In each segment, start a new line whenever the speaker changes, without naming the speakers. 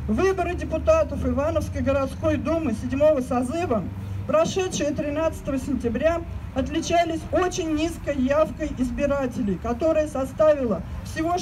Выборы депутатов Ивановской городской думы 7-го созыва, прошедшие 13 сентября, отличались очень низкой явкой избирателей, которая составила всего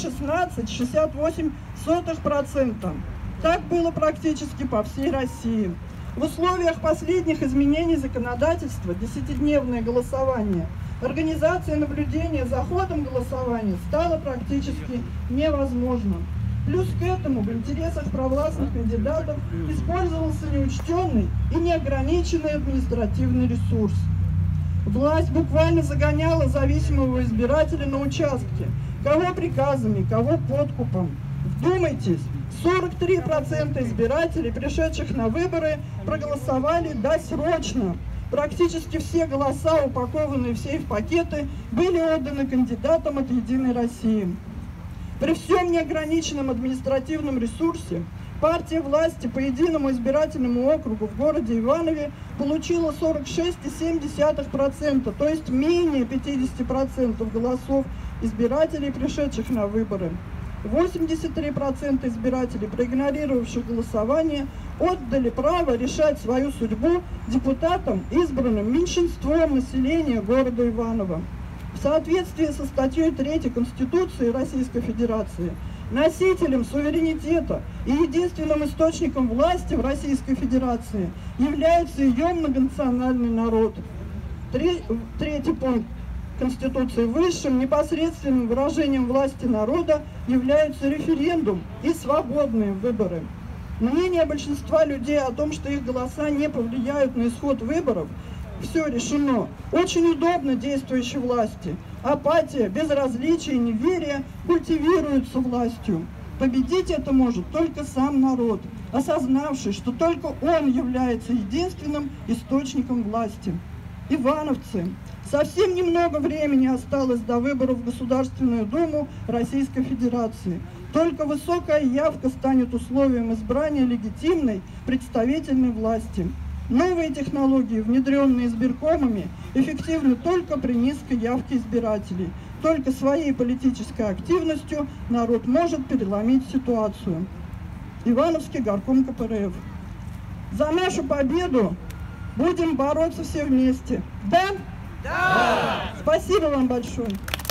16,68%. Так было практически по всей России. В условиях последних изменений законодательства 10-дневное голосование, организация наблюдения за ходом голосования стало практически невозможным. Плюс к этому в интересах провластных кандидатов использовался неучтенный и неограниченный административный ресурс. Власть буквально загоняла зависимого избирателя на участке, кого приказами, кого подкупом. Вдумайтесь, 43% избирателей, пришедших на выборы, проголосовали досрочно. Практически все голоса, упакованные в сейф-пакеты, были отданы кандидатам от «Единой России». При всем неограниченном административном ресурсе партия власти по единому избирательному округу в городе Иванове получила 46,7%, то есть менее 50% голосов избирателей, пришедших на выборы. 83% избирателей, проигнорировавших голосование, отдали право решать свою судьбу депутатам, избранным меньшинством населения города Иваново. В соответствии со статьей 3 Конституции Российской Федерации, носителем суверенитета и единственным источником власти в Российской Федерации является ее многонациональный народ. Третий пункт Конституции: высшим непосредственным выражением власти народа являются референдум и свободные выборы. Мнение большинства людей о том, что их голоса не повлияют на исход выборов, все решено, очень удобно действующей власти. Апатия, безразличие, неверие культивируются властью. Победить это может только сам народ, осознавший, что только он является единственным источником власти. Ивановцы, совсем немного времени осталось до выборов в Государственную Думу Российской Федерации. Только высокая явка станет условием избрания легитимной представительной власти. Новые технологии, внедренные избиркомами, эффективны только при низкой явке избирателей. Только своей политической активностью народ может переломить ситуацию. Ивановский горком КПРФ. За нашу победу будем бороться все вместе. Да? Да! Спасибо вам большое.